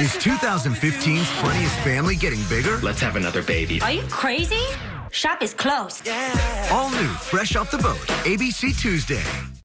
Is 2015's Funniest Family getting bigger? Let's have another baby. Are you crazy? Shop is closed. All new, fresh off the boat, ABC Tuesday.